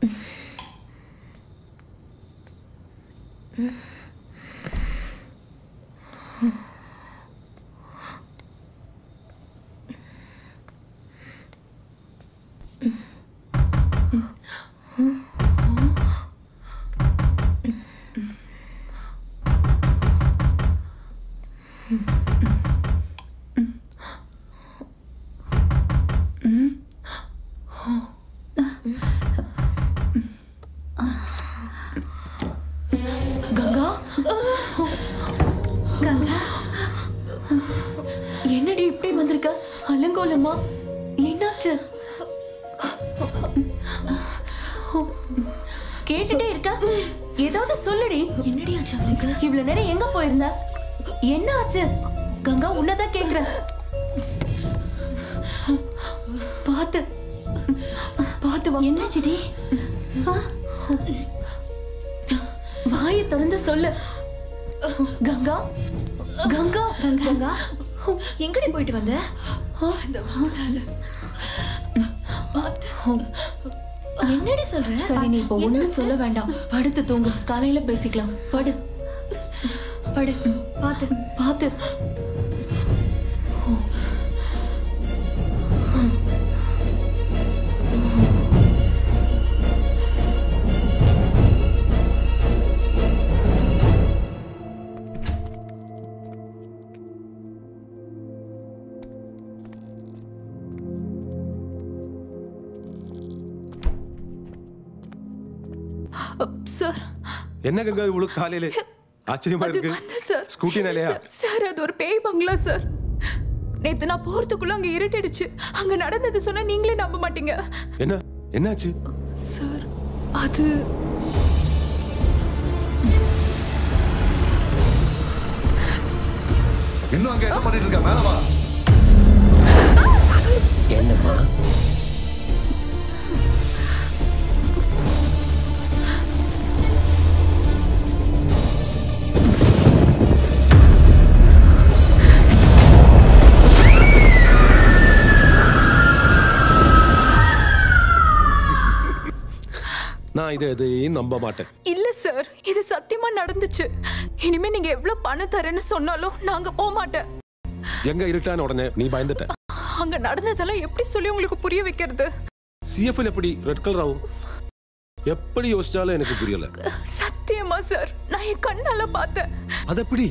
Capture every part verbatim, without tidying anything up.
கங்கா கங்கா என்னடி இப்படி வந்திருக்க? அலங்கோலமா? என்னாச்சு? கேட்டுட்டே இருக்க, ஏதாவது சொல்லுடி. என்னடி ஆச்சு அவளுக்கு? இவ்வளவு நேரம் எங்க போயிருந்த? என்ன ஆச்சு? கங்கா உன்னதான் கேக்குறேன். பாத்து பாத்து வா. என்னாச்சுடி? வாயை திறந்து சொல்லு. கங்கா கங்கா கங்கா எங்கடி போயிட்டு வந்த? என்னடி சொல்ற? சரி, நீ இப்ப ஒண்ணும் சொல்ல வேண்டாம். படுத்து தூங்கு, காலையில பேசிக்கலாம். படு படு. பாத்து பாத்து. சார், என்ன கங்கா இவ்வளவு காலையில ஆச்சரியமா இருக்கு? சார் ஸ்கூட்டி நிலையா? சார், அது ஒரு பேய் பங்களா சார். நேத்து நான் போறதுக்குள்ள அங்க இருட்டிடுச்சு. அங்க நடந்தது சொன்னா நீங்களே நம்ப மாட்டீங்க. என்ன என்னாச்சு சார்? அது இன்னும் அங்க என்ன பண்ணிட்டு இருக்க? மேல வா. என்னம்மா? நான் இதை எதையும் நம்ப மாட்டேன். இல்ல சார், இது சத்தியமா நடந்துச்சு. இனிமே நீங்க எவ்வளவு பணம் தரேன்னு சொன்னாலும் நாங்க போக மாட்டேன். எங்க இருட்டான உடனே நீ பயந்துட்ட. அங்க நடந்ததெல்லாம் எப்படி சொல்லி உங்களுக்கு புரிய வைக்கிறது? சிஎஃப்எல் எப்படி ரெட் கலர் ஆகும்? எப்படி யோசிச்சாலும் எனக்கு புரியல. சத்தியமா சார், நான் என் கண்ணால பார்த்தேன். அது எப்படி?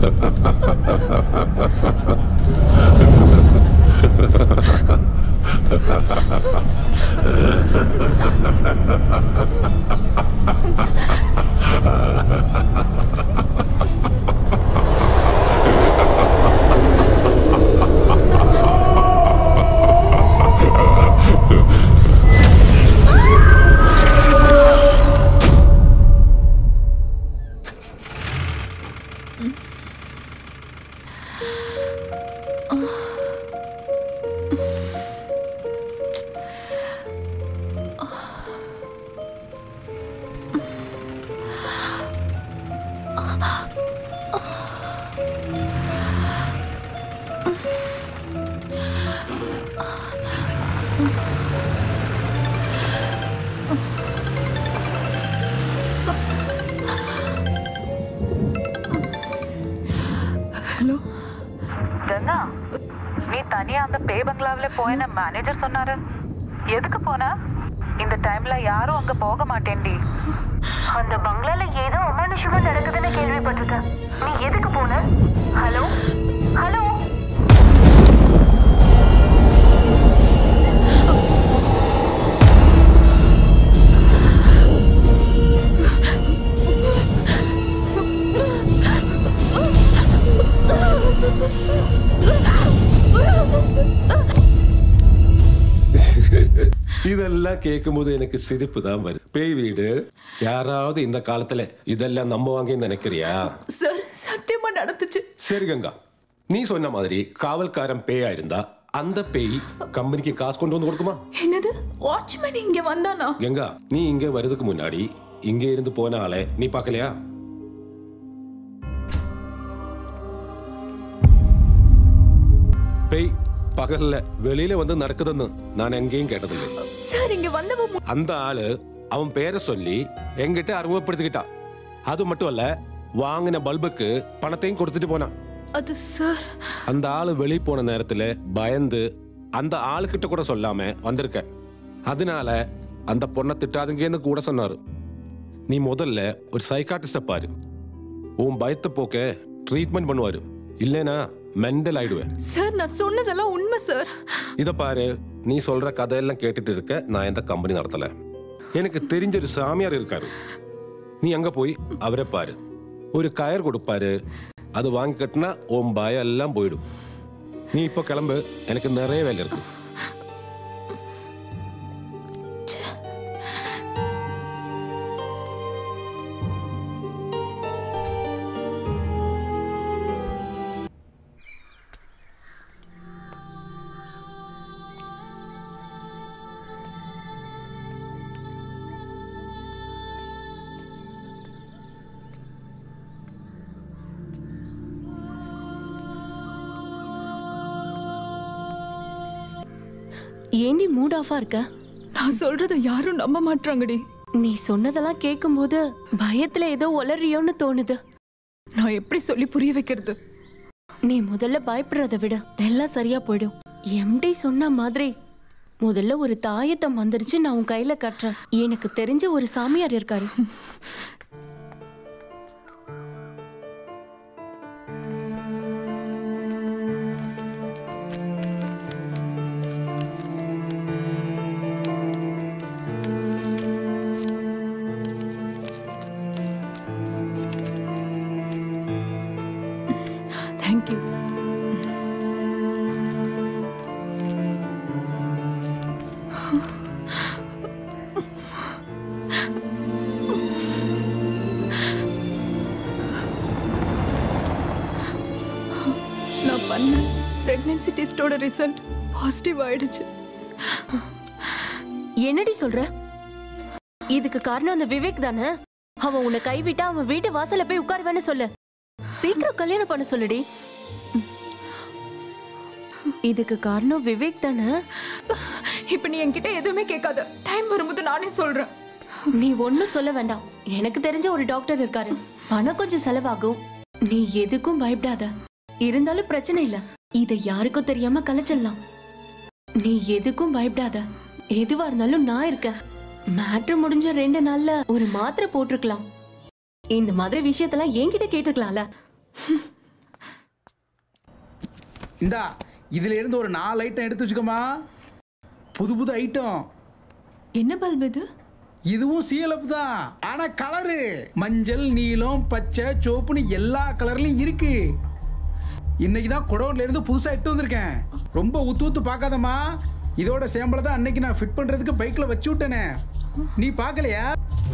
ஹலோ கங்கா, நீ தனியா அந்த பே பங்களாவில போயின மேனேஜர் சொன்னாரு. எதுக்கு போன? இந்த டைம்ல யாரும் அங்க போக மாட்டேன்டி. அந்த பங்களால ஏதோ அமானுஷமா நடக்குதுன்னு கேள்விப்பட்டிருக்கேன். நீ எதுக்கு போன? ஹலோ ஹலோ இதெல்லாம் கேட்கும்போது எனக்கு சிரிப்பு தான் வருது. பேய் வீடு யாராவது இந்த காலத்துல இதெல்லாம் நம்புவாங்கன்னு நினைக்கிறியா? சார் சத்தியமா நடந்துச்சு. சரி கங்கா, நீ சொன்ன மாதிரி காவல்காரன் பேயா இருந்தா அந்த பேய் கம்பெனிக்கு காசு கொண்டு வந்து கொடுக்குமா? என்னது? வாட்ச்மேன் இங்க வந்தானா? கங்கா, நீ இங்க வரதுக்கு முன்னாடி இங்க இருந்து போன ஆளை நீ பார்க்கலையா? பேய் பகல்ல வெளியில வந்து நடக்குதுன்னு நான் எங்கேயும் கேட்டதில்லை. சார் இங்க வந்தவ அந்த ஆளு அவன் பேரை சொல்லி எங்கிட்ட அறிமுகப்படுத்திக்கிட்டா. அது மட்டும் அல்ல, வாங்கின பல்புக்கு பணத்தையும் கொடுத்துட்டு போனான். அது சார், அந்த ஆளு வெளியே போன நேரத்துல பயந்து அந்த ஆளுகிட்ட கூட சொல்லாம வந்திருக்க. அதனால அந்த பொண்ணை திட்டாதுங்கன்னு கூட சொன்னாரு. நீ முதல்ல ஒரு சைக்காட்டிஸ்ட பாரு. உன் பயத்தை போக்க ட்ரீட்மெண்ட் பண்ணுவாரு. இல்லைனா மெண்டல் ஆயிடுவேன். சார் நான் சொன்னதெல்லாம் உண்மை சார். இத பாரு, நீ சொல்ற கதையெல்லாம் கேட்டுட்டு இருக்க நான் எந்த கம்பெனி நடத்தல. எனக்கு தெரிஞ்ச ஒரு சாமியார் இருக்காரு. நீ அங்க போய் அவரை பாரு. ஒரு கயர் கொடுப்பாரு. அது வாங்கி கட்டினா உன் பயம் எல்லாம் போயிடும். நீ இப்போ கிளம்பு, எனக்கு நிறைய வேலை இருக்கு. ஏண்டி மூட் ஆஃபா இருக்க? நான் சொல்றத யாரும் நம்ப மாட்டாங்கடி. நீ சொன்னதெல்லாம் கேட்கும்போது பயத்துல ஏதோ உளறியோன்னு தோணுது. நான் எப்படி சொல்லி புரிய வைக்கிறது? நீ முதல்ல பயப்படுறத விட எல்லாம் சரியா போயிடும். எம்டி சொன்ன மாதிரி முதல்ல ஒரு தாயத்தை மந்திரிச்சு நான் உன் கையில கட்டுறேன். எனக்கு தெரிஞ்ச ஒரு சாமியார் இருக்காரு. தேங்க்யூ. நான் பண்ண பிரெக்னன்சி டெஸ்டோட ரிசல்ட் பாசிட்டிவ் ஆயிடுச்சு. என்னடி சொல்ற? இதுக்கு காரணம் அந்த விவேக் தானே? அவன் உன்னை கைவிட்டா அவன் வீட்டு வாசல்ல போய் உட்காருவேன்னு சொல்லு. சீக்கிரம் கல்யாணம் பண்ண சொல்லுடி. இதுக்கு காரணம் விவேக் தானே? இப்ப நீ என்கிட்ட எதுவுமே கேட்காத. டைம் வரும்போது நானே சொல்றேன். நீ ஒன்னும் சொல்ல வேண்டாம். எனக்கு தெரிஞ்ச ஒரு டாக்டர் இருக்காரு. பணம் கொஞ்சம் செலவாகும். நீ எதுக்கும் பயப்படாத. இருந்தாலும் பிரச்சனை இல்ல. இதை யாருக்கும் தெரியாம கலைச்சிடலாம். நீ எதுக்கும் பயப்படாத. எதுவா இருந்தாலும் நான் இருக்கேன். மேட்ரு முடிஞ்ச ரெண்டு நாள்ல ஒரு மாத்திரை போட்டிருக்கலாம். இந்த மாதிரி விஷயத்தெல்லாம் என்கிட்ட கேட்டுக்கலாம்ல. இந்தா இதுல இருந்து ஒரு நாலு ஐட்டம் எடுத்து வச்சுக்கோமா. புது புது ஐட்டம். என்ன பல்பு இது? இதுவும் சீலப்பு தான், ஆனா கலரு மஞ்சள், நீலம், பச்சை, சிவப்புன்னு எல்லா கலர்லயும் இருக்கு. இன்னைக்கு தான் குடோன்ல இருந்து புதுசா இட்டு வந்திருக்கேன். ரொம்ப ஊத்து ஊத்து பார்க்காதம்மா. இதோட சேம்பலை தான் அன்னைக்கு நான் ஃபிட் பண்றதுக்கு பைக்ல வச்சு விட்டேனே, நீ பார்க்கலையா?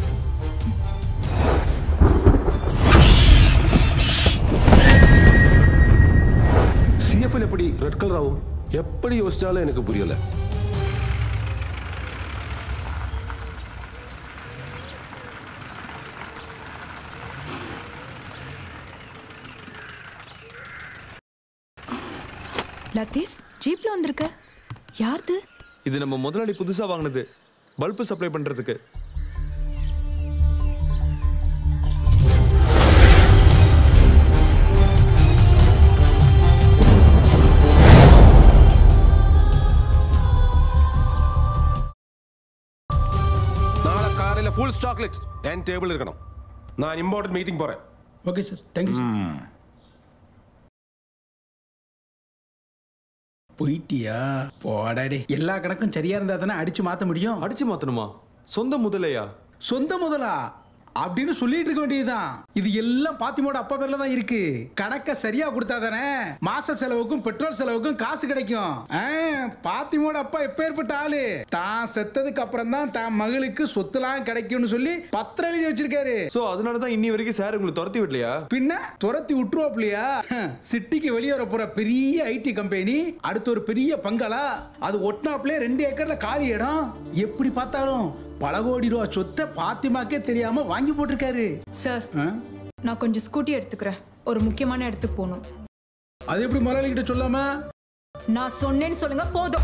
சிஎஃப்எல் எப்படி ரெட் கலர் ஆகும்? எப்படி யோசிச்சாலும் எனக்கு புரியல. லத்தீஃப், ஜீப்ல வந்திருக்க. யாருது? இது நம்ம முதலாளி புதுசா வாங்கினது, பல்பு சப்ளை பண்றதுக்கு. நாளை காலையில ஃபுல் ஸ்டாக் லிஸ்ட் என் டேபிள் இருக்கணும். நான் இம்பார்ட்டன்ட் மீட்டிங் போறேன். Okay sir, thank you. போயிட்டியா? போடாடே. எல்லா கணக்கும் சரியா இருந்தா தானே அடிச்சு மாத்த முடியும். அடிச்சு மாத்தணுமா? சொந்த முதலையா? சொந்த முதலா அப்படின்னு சொல்லிட்டு இருக்க வேண்டியதுதான். இது எல்லாம் பாத்திமோட அப்பா பேர்ல தான் இருக்கு. கணக்க சரியா கொடுத்தா தானே மாச செலவுக்கும் பெட்ரோல் செலவுக்கும் காசு கிடைக்கும். பாத்திமோட அப்பா எப்பேற்பட்ட ஆளு, தான் செத்ததுக்கு அப்புறம் தான் தான் மகளுக்கு சொத்துலாம் கிடைக்கும்னு சொல்லி பத்திரம் எழுதி வச்சிருக்காரு. சோ அதனாலதான் இன்னி வரைக்கும் சார் உங்களை துரத்தி விடலையா? பின்ன துரத்தி விட்டுருவாப்லையா? சிட்டிக்கு வெளியே வர போற பெரிய ஐடி கம்பெனி, அடுத்து ஒரு பெரிய பங்களா, அது ஒட்டினாப்லே ரெண்டு ஏக்கர்ல காலி இடம். எப்படி பார்த்தாலும் பல கோடி ரூபா சொத்தை பாத்திமாக்கே தெரியாம வாங்கி போட்டிருக்காரு. சார், நான் கொஞ்சம் ஸ்கூட்டி எடுத்துக்கிறேன். ஒரு முக்கியமான இடத்துக்கு போகணும். அது எப்படி முதலாளி கிட்ட சொல்லாம? நான் சொன்னேன்னு சொல்லுங்க போதும்.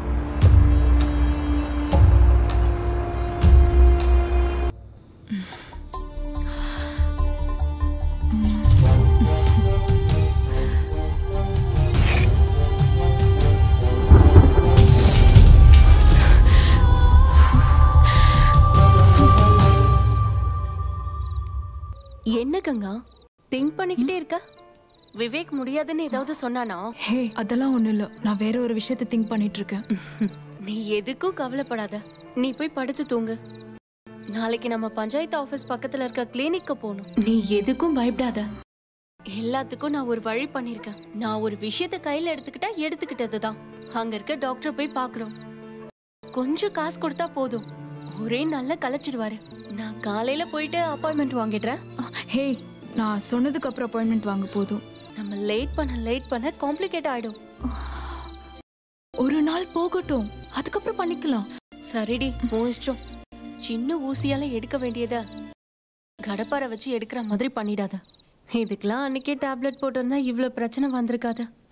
என்ன கங்கா திங்க் பண்ணிக்கிட்டே இருக்க? விவேக் முடியாதுன்னு ஏதாவது சொன்னானா? ஹே, அதெல்லாம் ஒண்ணும் இல்ல. நான் வேற ஒரு விஷயத்தை திங்க் பண்ணிட்டு இருக்கேன். நீ எதுக்கும் கவலைப்படாத. நீ போய் படுத்து தூங்கு. நாளைக்கு நம்ம பஞ்சாயத்து ஆபீஸ் பக்கத்துல இருக்க கிளினிக்கு போகணும். நீ எதுக்கும் பயப்படாத. எல்லாத்துக்கும் நான் ஒரு வழி பண்ணிருக்கேன். நான் ஒரு விஷயத்தை கையில எடுத்துக்கிட்டா எடுத்துக்கிட்டதுதான். அங்க இருக்க டாக்டர் போய் பாக்குறோம். கொஞ்சம் காசு கொடுத்தா போதும், ஒரே நாள்ல கலைச்சிடுவாரு. நான் காலையில போயிட்டு அப்பாயின்மெண்ட் வாங்கிடுறேன். ஹே, நான் சொன்னதுக்கு அப்புறம் அப்பாயின்மெண்ட் வாங்க போதும். நம்ம லேட் பண்ண லேட் பண்ண காம்ப்ளிகேட் ஆயிடும். ஒரு நாள் போகட்டும், அதுக்கப்புறம் பண்ணிக்கலாம். சரிடி, உன் இஷ்டம். சின்ன ஊசியால எடுக்க வேண்டியத கடப்பாரை வச்சு எடுக்கிற மாதிரி பண்ணிடாத. இதுக்கெல்லாம் அன்னைக்கே டேப்லெட் போட்டு வந்தா இவ்வளவு பிரச்சனை வந்திருக்காது.